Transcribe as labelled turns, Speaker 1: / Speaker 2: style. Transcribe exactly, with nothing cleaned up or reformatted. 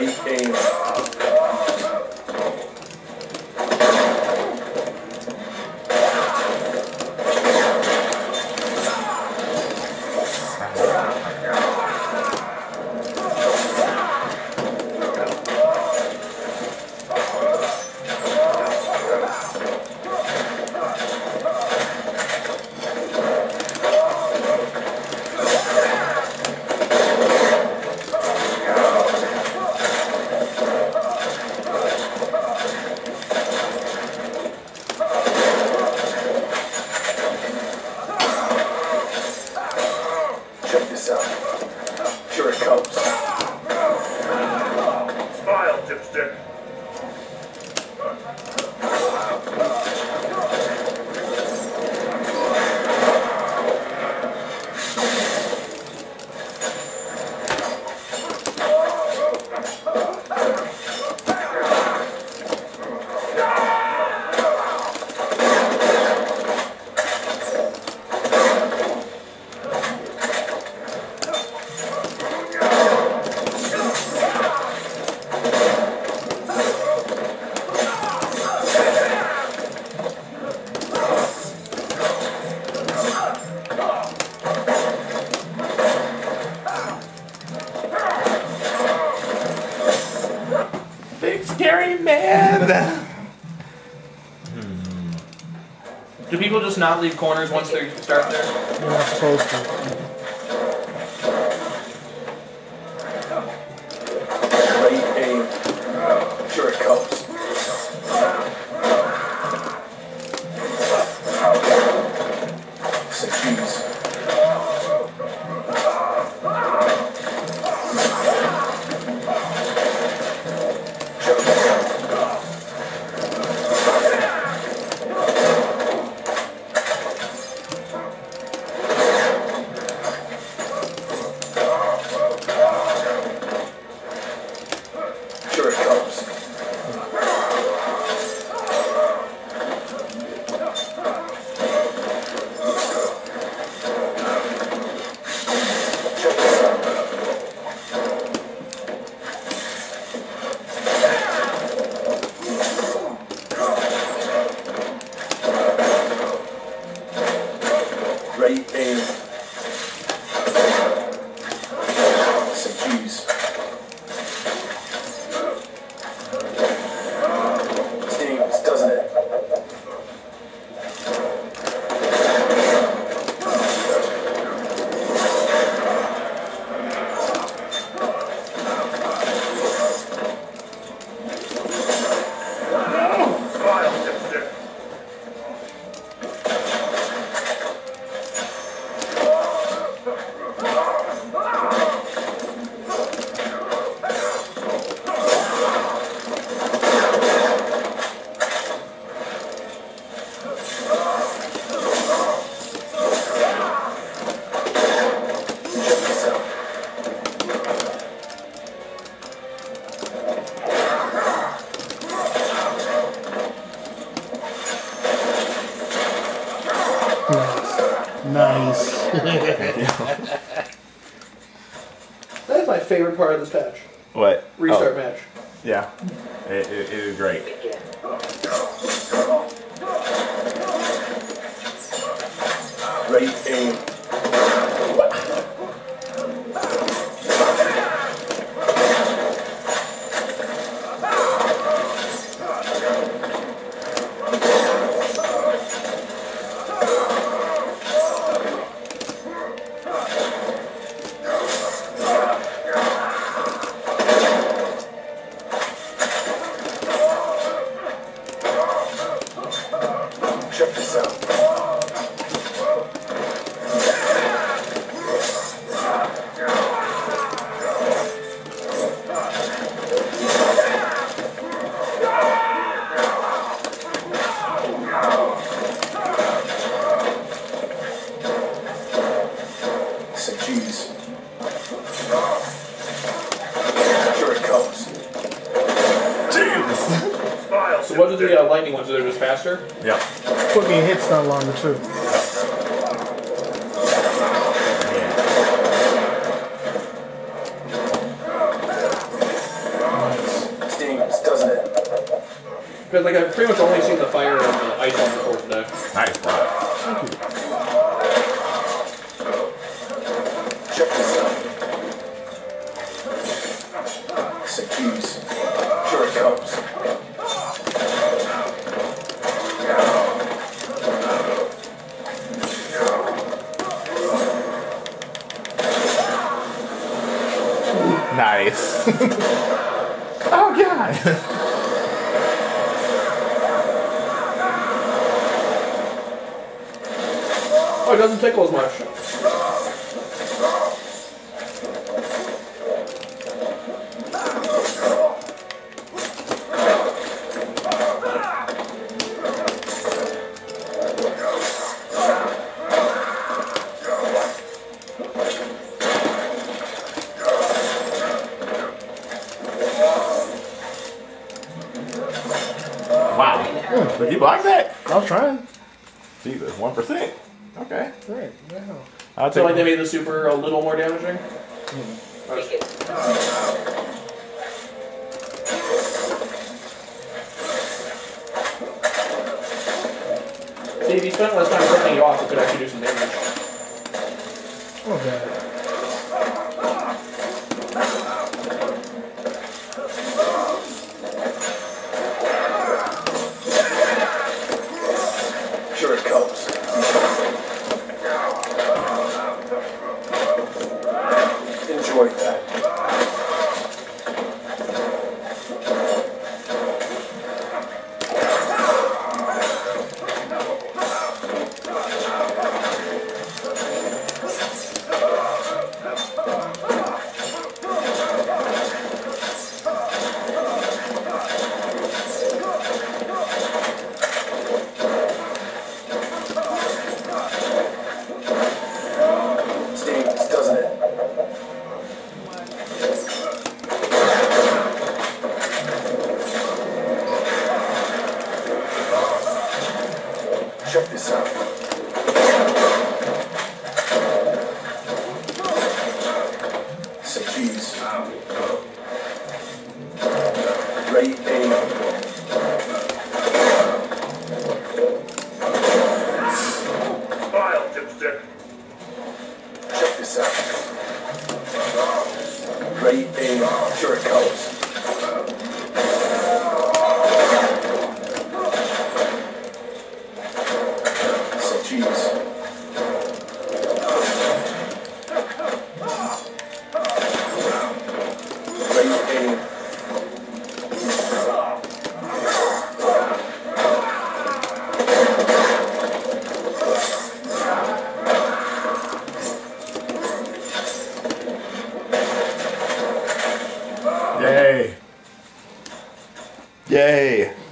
Speaker 1: Right aim. Check this out. Here it comes. Smile, dipstick.
Speaker 2: Big scary man! Do people just not leave corners once they start there?
Speaker 3: You're not supposed to.
Speaker 1: Right aim. Here it comes. Say cheese. Check this out. Here it comes. Check this out. Right aim. Say cheese. Stings, doesn't it? Smile, dipstick. Check this out.
Speaker 3: Nice.
Speaker 2: That's my favorite part of this patch.
Speaker 4: What?
Speaker 2: Restart
Speaker 4: Oh,
Speaker 2: match.
Speaker 4: yeah. It, it, it was great.
Speaker 1: Right aim. Check this out. Say cheese. Here it comes. Smile.
Speaker 2: So what do the uh, lightning ones do? They're just faster?
Speaker 4: Yeah.
Speaker 3: Put me a hit stun longer too.
Speaker 2: Because like I've pretty much only seen the fire and the ice on the board today.
Speaker 4: Nice, bro.
Speaker 1: Check this out. Say cheese. Sure it comes.
Speaker 4: Nice. Oh god.
Speaker 2: Oh, it doesn't tickle as much.
Speaker 4: Wow. Did you block that?
Speaker 3: I was trying.
Speaker 4: Jesus, one percent. Okay.
Speaker 3: Right. Yeah.
Speaker 4: I'll
Speaker 2: So
Speaker 4: take
Speaker 2: like they made the super a little more damaging? Okay. See, if you spent less time clicking you off, it could actually do some damage.
Speaker 3: Okay.
Speaker 1: Sure it comes. Enjoy that. Stings, doesn't it? Check this out. Say cheese. Great aim. Smile, dipstick. Check this out. Great aim. Sure it comes. Say cheese. Great aim.
Speaker 4: Yay. Yay.